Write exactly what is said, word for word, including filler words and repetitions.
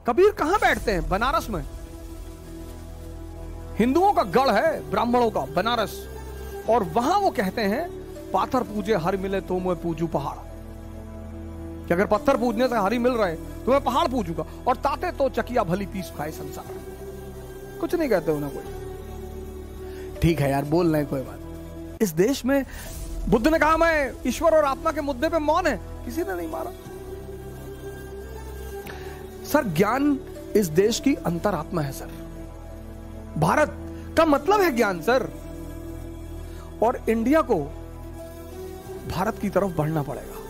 कबीर कहां बैठते हैं? बनारस में। हिंदुओं का गढ़ है, ब्राह्मणों का बनारस, और वहां वो कहते हैं पाथर पूजे हर मिले तो मैं पूजू पहाड़, कि अगर पत्थर पूजने से हरी मिल रहे तो मैं पहाड़ पूजूंगा, और ताते तो चकिया भली तीस खाए संसार। कुछ नहीं कहते उन्हें कोई। ठीक है यार, बोल रहे कोई बात। इस देश में बुद्ध ने कहा मैं ईश्वर और आत्मा के मुद्दे पे मौन है, किसी ने नहीं मारा। सर ज्ञान इस देश की अंतरात्मा है सर। भारत का मतलब है ज्ञान सर, और इंडिया को भारत की तरफ बढ़ना पड़ेगा।